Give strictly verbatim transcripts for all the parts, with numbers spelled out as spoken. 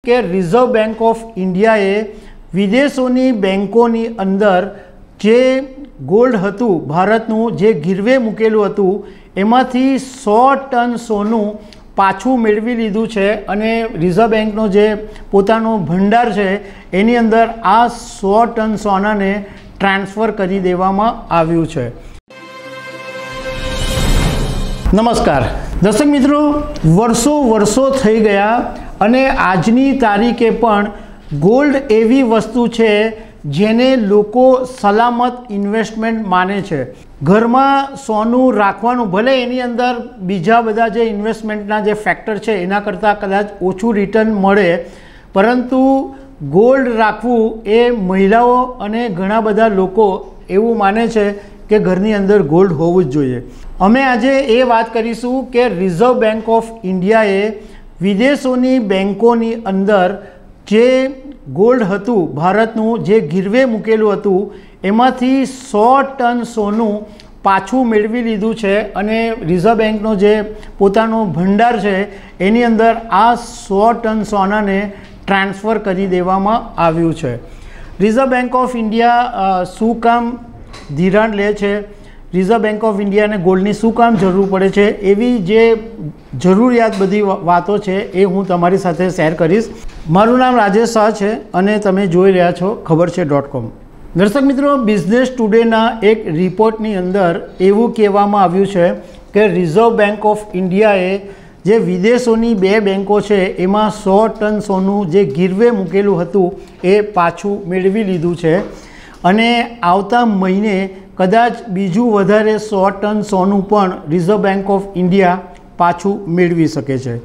કે reserve bank of ઇન્ડિયાએ વિદેશોની બેંકોની અંદર જે ગોલ્ડ હતું ભારતનું જે ગીરવે મૂકેલું હતું એમાંથી સો ટન સોનું પાછું મેળવી લીધું છે અને રિઝર્વ બેંકનો જે પોતાનો ભંડાર છે એની અંદર આ સો ટન સોનાને ટ્રાન્સફર કરી દેવામાં આવ્યું છે। નમસ્કાર દર્શક મિત્રો, વર્ષો વર્ષો થઈ ગયા અને આજની તારીખે પણ ગોલ્ડ એવી વસ્તુ છે જેને લોકો સલામત ઇન્વેસ્ટમેન્ટ માને છે। ઘરમાં સોનું રાખવાનું, ભલે એની અંદર બીજા બધા જે ઇન્વેસ્ટમેન્ટના જે ફેક્ટર છે એના કરતાં કદાચ ઓછું રિટર્ન મળે, પરંતુ ગોલ્ડ રાખવું એ મહિલાઓ અને ઘણા બધા લોકો એવું માને છે કે ઘરની અંદર ગોલ્ડ હોવું જ જોઈએ। અમે આજે એ વાત કરીશું કે રિઝર્વ બેંક ઓફ ઇન્ડિયાએ વિદેશોની બેંકોની અંદર જે ગોલ્ડ હતું ભારતનું જે ગીરવે મૂકેલું હતું એમાંથી સો ટન સોનું પાછું મેળવી લીધું છે અને રિઝર્વ બેંકનો જે પોતાનો ભંડાર છે એની અંદર આ સો ટન સોનાને ટ્રાન્સફર કરી દેવામાં આવ્યું છે। રિઝર્વ બેંક ઓફ ઇન્ડિયા શું કામ ધિરાણ લે છે, રિઝર્વ બેંક ઓફ ઇન્ડિયાને ગોલ્ડની શું કામ જરૂર પડે છે, એવી જે જરૂરિયાત બધી વાતો છે એ હું તમારી સાથે શેર કરીશ। મારું નામ રાજેશ શાહ છે અને તમે જોઈ રહ્યા છો ખબર છે ડોટ કોમ। દર્શક મિત્રો, બિઝનેસ ટુડેના એક રિપોર્ટની અંદર એવું કહેવામાં આવ્યું છે કે રિઝર્વ બેંક ઓફ ઇન્ડિયાએ જે વિદેશોની બે બેંકો છે એમાં સો ટન સોનું જે ગીરવે મૂકેલું હતું એ પાછું મેળવી લીધું છે અને આવતા મહિને કદાચ બીજું વધારે સો ટન સોનું પણ રિઝર્વ બેંક ઓફ ઇન્ડિયા પાછું મેળવી શકે છે।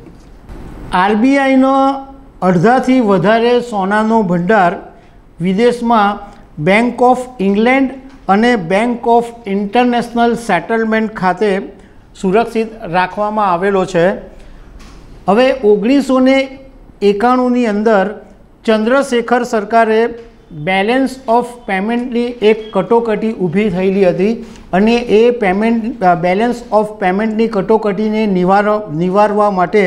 આરબીઆઈનો અડધાથી વધારે સોનાનો ભંડાર વિદેશમાં બેંક ઓફ ઇંગ્લેન્ડ અને બેંક ઓફ ઇન્ટરનેશનલ સેટલમેન્ટ ખાતે સુરક્ષિત રાખવામાં આવેલો છે। હવે ઓગણીસો ને એકાણુંની અંદર ચંદ્રશેખર સરકારે બેલેન્સ ઓફ પેમેન્ટની એક કટોકટી ઊભી થયેલી હતી અને એ પેમેન્ટ બેલેન્સ ઓફ પેમેન્ટની કટોકટીને નિવાર નિવારવા માટે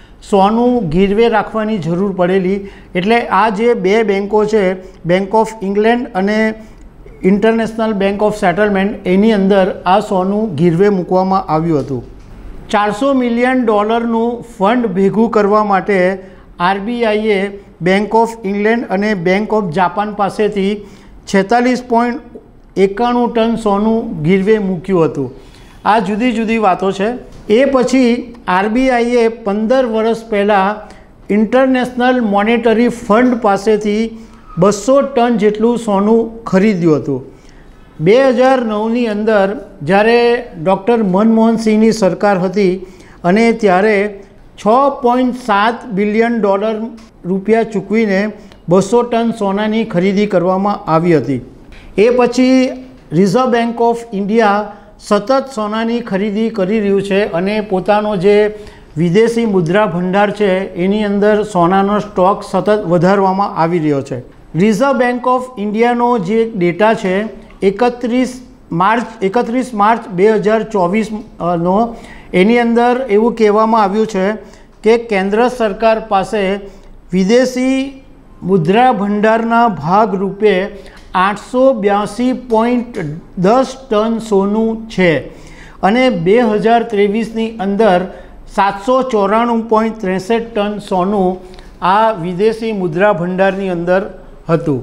સોનું ગીરવે રાખવાની જરૂર પડેલી। એટલે આ જે બે બેંકો છે, બેંક ઓફ ઇંગ્લેન્ડ અને ઇન્ટરનેશનલ બેંક ઓફ સેટલમેન્ટ, એની અંદર આ સોનું ગીરવે મૂકવામાં આવ્યું હતું। ચારસો મિલિયન ડોલરનું ફંડ ભેગું કરવા માટે આરબીઆઈએ બેંક ઓફ ઇંગ્લેન્ડ અને બેંક ઓફ જાપાન પાસેથી છેતાલીસ પોઈન્ટ એકાણું ટન સોનું ગીરવે મૂક્યું હતું। આ જુદી જુદી વાતો છે। એ પછી આરબીઆઈએ પંદર વર્ષ પહેલાં ઇન્ટરનેશનલ મોનેટરી ફંડ પાસેથી બસો ટન જેટલું સોનું ખરીદ્યું હતું। બે હજાર નવની અંદર જ્યારે ડૉક્ટર મનમોહન સિંહની સરકાર હતી અને ત્યારે છ પોઈન્ટ સાત બિલિયન ડોલર રૂપિયા ચૂકવીને બસો ટન સોનાની ખરીદી કરવામાં આવી હતી। એ પછી રિઝર્વ બેંક ઓફ ઇન્ડિયા સતત સોનાની ખરીદી કરી રહ્યું છે અને પોતાનો જે વિદેશી મુદ્રા ભંડાર છે એની અંદર સોનાનો સ્ટોક સતત વધારવામાં આવી રહ્યો છે। રિઝર્વ બેંક ઓફ ઇન્ડિયાનો જે ડેટા છે એકત્રીસ માર્ચ એકત્રીસ માર્ચ બે હજાર ચોવીસનો, એની અંદર એવું કહેવામાં આવ્યું છે કે કેન્દ્ર સરકાર પાસે વિદેશી મુદ્રા ભંડારના ભાગરૂપે આઠસો બ્યાસી પોઈન્ટ દસ ટન સોનું છે અને બે હજાર ત્રેવીસની અંદર સાતસો ચોરાણું પોઈન્ટ ત્રેસઠ ટન સોનું આ વિદેશી મુદ્રા ભંડારની અંદર હતું।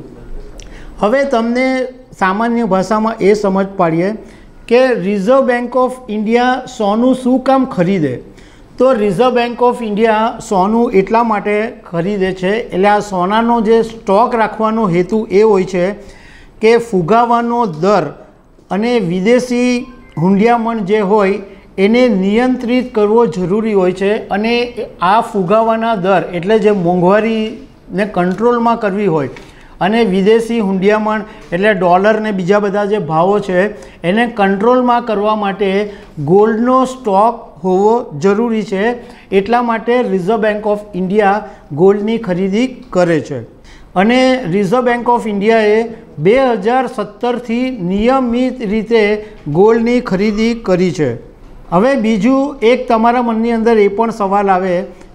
હવે તમને સામાન્ય ભાષામાં એ સમજ પાડીએ કે રિઝર્વ બેંક ઓફ ઇન્ડિયા સોનું શું કામ ખરીદે। તો રિઝર્વ બેંક ઓફ ઇન્ડિયા સોનું એટલા માટે ખરીદે છે, એટલે આ સોનાનો જે સ્ટોક રાખવાનો હેતુ એ હોય છે કે ફુગાવાનો દર અને વિદેશી હુંડિયામણ જે હોય એને નિયંત્રિત કરવો જરૂરી હોય છે અને આ ફુગાવાના દર એટલે જે મોંઘવારીને કંટ્રોલમાં કરવી હોય અને વિદેશી હુંડિયામણ એટલે ડોલર ને બીજા બધા જે ભાવો છે એને કંટ્રોલમાં કરવા માટે ગોલ્ડનો સ્ટોક હોવો જરૂરી છે। એટલા માટે રિઝર્વ બેંક ઓફ ઇન્ડિયા ગોલ્ડની ખરીદી કરે છે અને રિઝર્વ બેંક ઓફ ઇન્ડિયાએ બે હજાર સત્તરથી નિયમિત રીતે ગોલ્ડની ખરીદી કરી છે। હવે બીજું એક તમારા મનની અંદર એ પણ સવાલ આવે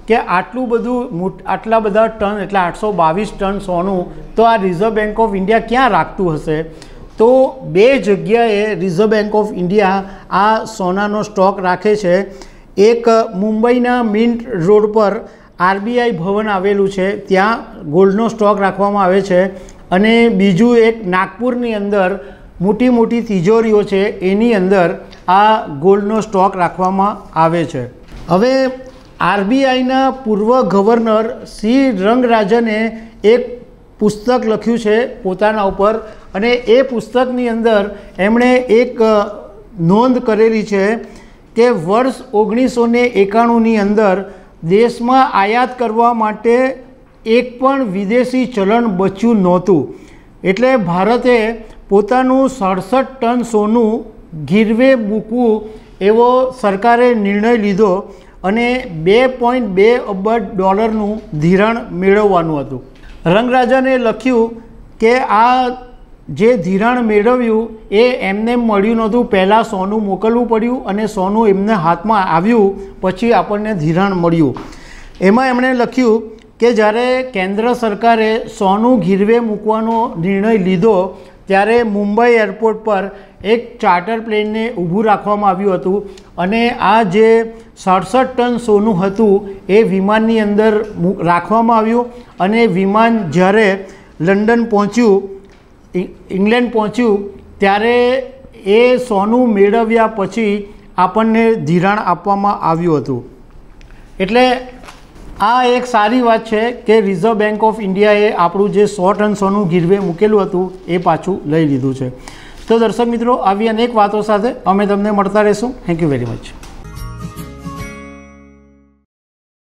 કે આટલું બધું આટલા બધા ટન એટલે આઠસો બાવીસ ટન સોનું તો આ રિઝર્વ બેંક ઓફ ઇન્ડિયા ક્યાં રાખતું હશે? તો બે જગ્યાએ રિઝર્વ બેંક ઓફ ઇન્ડિયા આ સોનાનો સ્ટોક રાખે છે. એક મુંબઈના મિન્ટ રોડ પર આરબીઆઈ ભવન આવેલું છે, ત્યાં ગોલ્ડનો સ્ટોક રાખવામાં આવે છે. અને બીજું એક નાગપુરની અંદર મોટી મોટી તિજોરીઓ છે, એની અંદર આ ગોલ્ડનો સ્ટોક રાખવામાં આવે છે. હવે આરબીઆઈના પૂર્વ ગવર્નર સી રંગરાજને એક પુસ્તક લખ્યું છે પોતાના ઉપર, અને એ પુસ્તકની અંદર એમણે એક નોંધ કરેલી છે કે વર્ષ ઓગણીસો ને એકાણુંની અંદર દેશમાં આયાત કરવા માટે એક પણ વિદેશી ચલણ બચ્યું નહોતું. એટલે ભારતે પોતાનું સડસઠ ટન સોનું ગીરવે મૂકવું એવો સરકારે નિર્ણય લીધો અને બે પોઈન્ટ બે અબજ ડોલરનું ધિરાણ મેળવવાનું હતું. રંગરાજને લખ્યું કે આ જે ધિરાણ મેળવ્યું એ એમને મળ્યું નહોતું, પહેલાં સોનું મોકલવું પડ્યું અને સોનું એમને હાથમાં આવ્યું પછી આપણને ધિરાણ મળ્યું. એમાં એમણે લખ્યું કે જ્યારે કેન્દ્ર સરકારે સોનું ગીરવે મૂકવાનો નિર્ણય લીધો ત્યારે મુંબઈ એરપોર્ટ પર એક ચાર્ટર પ્લેનને ઊભું રાખવામાં આવ્યું હતું અને આ જે સડસઠ ટન સોનું હતું એ વિમાનની અંદર રાખવામાં આવ્યું. અને વિમાન જ્યારે લંડન પહોંચ્યું, ઇંગ્લેન્ડ પહોંચ્યું, ત્યારે એ સોનું મેળવ્યા પછી આપણને ધિરાણ આપવામાં આવ્યું હતું. એટલે આ એક સારી વાત છે કે રિઝર્વ બેંક ઓફ ઇન્ડિયાએ આપણું જે સો ટન સોનું ગીરવે મૂકેલું હતું એ પાછું લઈ લીધું છે. તો દર્શક મિત્રો, આવી અનેક વાતો સાથે અમે તમને મળતા રહીશું. Thank you very much.